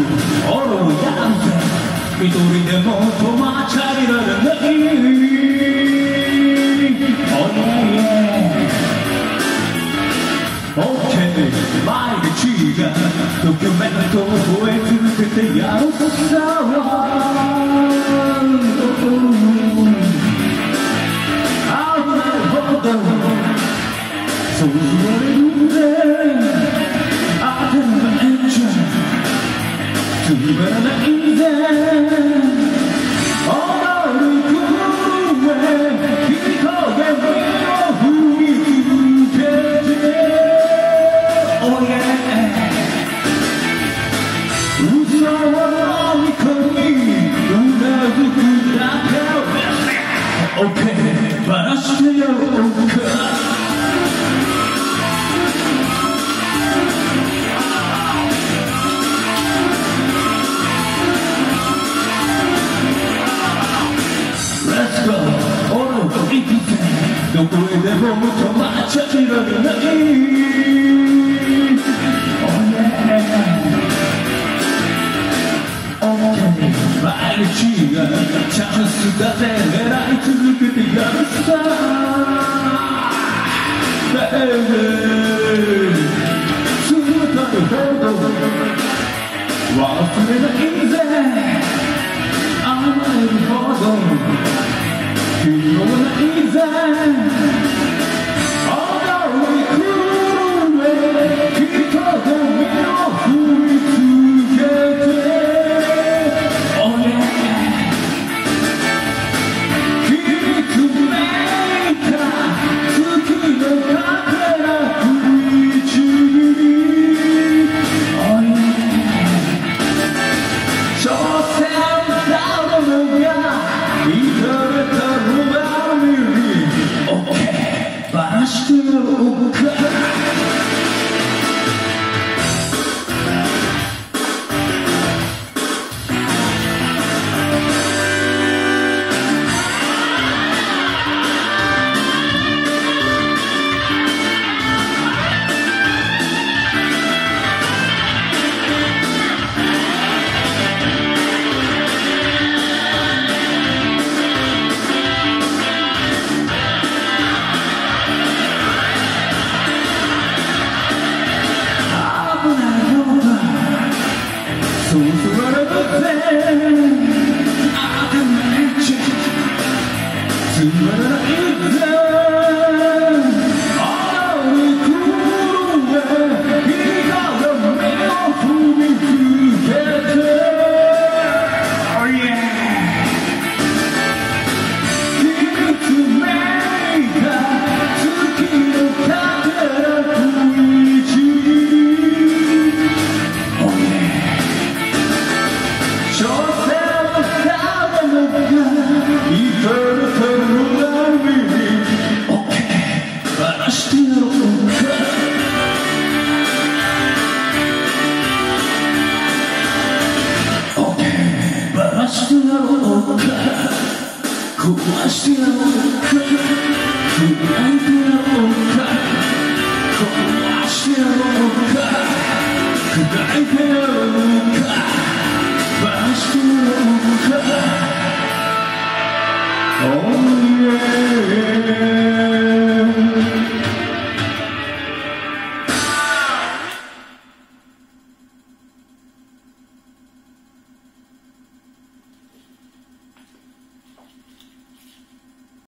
俺をやんぜ一人でも止まっちゃいられない Oh yeah OK 毎日がドキュメントを超え続けてやろうとさそう言われるんであてないんじゃつまらないんで踊る声人が身を振り続けて Oh yeah 嘘は見込みうなずくだけ OK バラしてやろうかどこへでも止まっちゃいられない Oh yeah OK 毎日がチャンスだぜ狙い続けてやるさ Baby すぐたるほど忘れないぜ甘えるほど君のないぜ踊り狂え人と身を振り続けて Oh yeah 君つめいた月のかけら振り中に Oh yeah 挑戦だろうが見とれたバラしてやろうかそう言われるぜあてないじゃつまらないぜ踊り狂え君が目を振り続けて Oh yeah 君つめいた月のかけら振り中に Oh yeah挑戦だろうが至るとる波に OK バラしてやろうか OK バラしてやろうか壊してやろうか砕いてやろうか壊してやろうか砕いてやろうか